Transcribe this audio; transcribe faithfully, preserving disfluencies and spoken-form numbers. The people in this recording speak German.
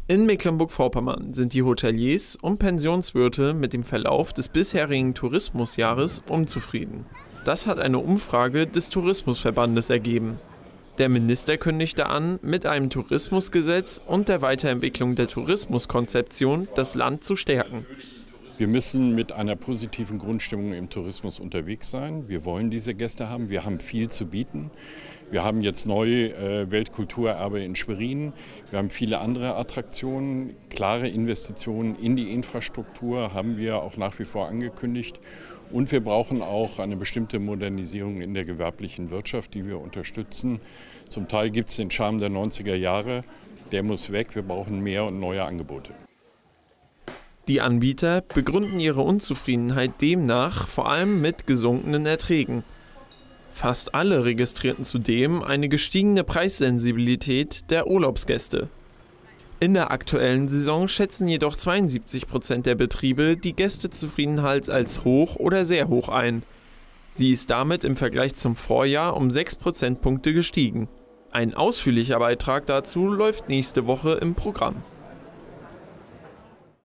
In Mecklenburg-Vorpommern sind die Hoteliers und Pensionswirte mit dem Verlauf des bisherigen Tourismusjahres unzufrieden. Das hat eine Umfrage des Tourismusverbandes ergeben. Der Minister kündigte an, mit einem Tourismusgesetz und der Weiterentwicklung der Tourismuskonzeption das Land zu stärken. Wir müssen mit einer positiven Grundstimmung im Tourismus unterwegs sein. Wir wollen diese Gäste haben. Wir haben viel zu bieten. Wir haben jetzt neu äh, Weltkulturerbe in Schwerin. Wir haben viele andere Attraktionen. Klare Investitionen in die Infrastruktur haben wir auch nach wie vor angekündigt. Und wir brauchen auch eine bestimmte Modernisierung in der gewerblichen Wirtschaft, die wir unterstützen. Zum Teil gibt es den Charme der neunziger Jahre. Der muss weg. Wir brauchen mehr und neue Angebote. Die Anbieter begründen ihre Unzufriedenheit demnach vor allem mit gesunkenen Erträgen. Fast alle registrierten zudem eine gestiegene Preissensibilität der Urlaubsgäste. In der aktuellen Saison schätzen jedoch zweiundsiebzig Prozent der Betriebe die Gästezufriedenheit als hoch oder sehr hoch ein. Sie ist damit im Vergleich zum Vorjahr um sechs Prozentpunkte gestiegen. Ein ausführlicher Beitrag dazu läuft nächste Woche im Programm.